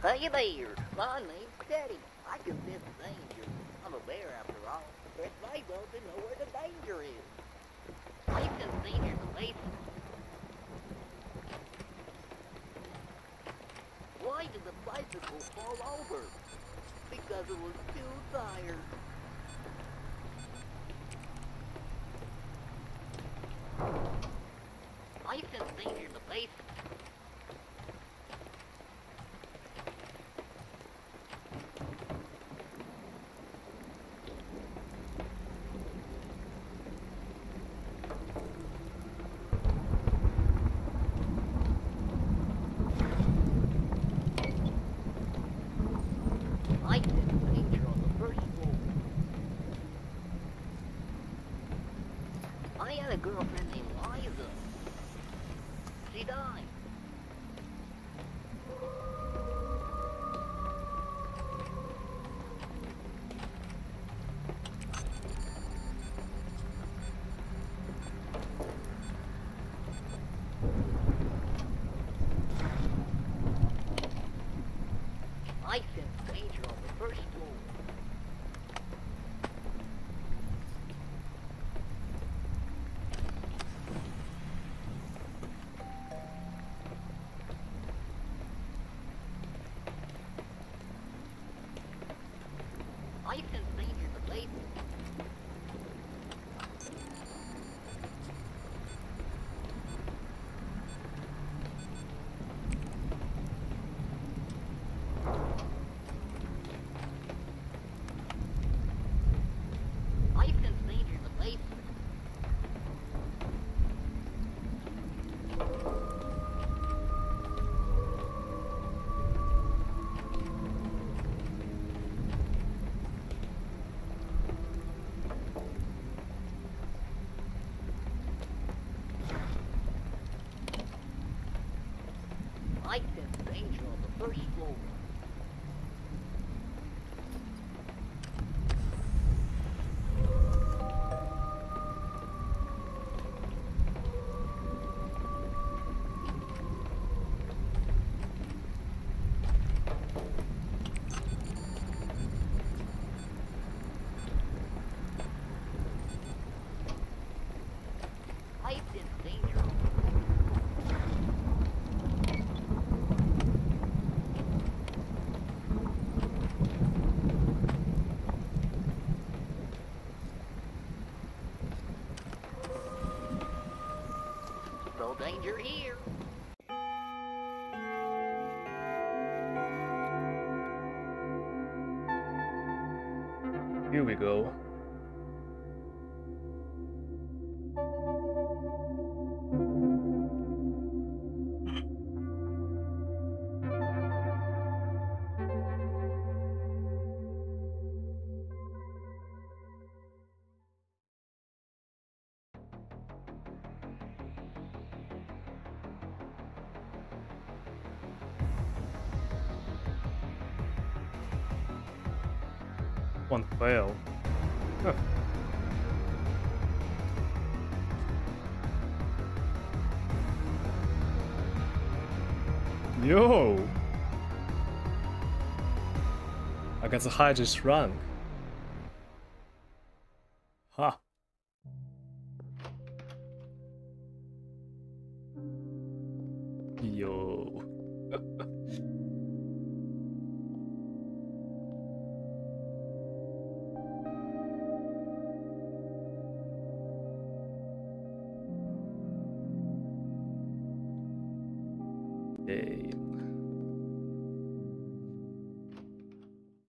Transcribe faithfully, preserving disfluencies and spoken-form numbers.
Hey there, my name's Teddy. I can sense danger. I'm a bear after all. But it's my role to know where the danger is. I sense danger in the basement. Why did the bicycle fall over? Because it was too tired. I sense danger in the basement. I sense danger on the first floor. I had a girlfriend named Liza. She died. I sense danger on the first floor. I sense danger in the basement. I sense danger in the basement. I sense danger on the first floor. I sense danger on no danger here. Here we go. One fail. Huh. Yo! I got the highest rank. Ha! Yo! Hey.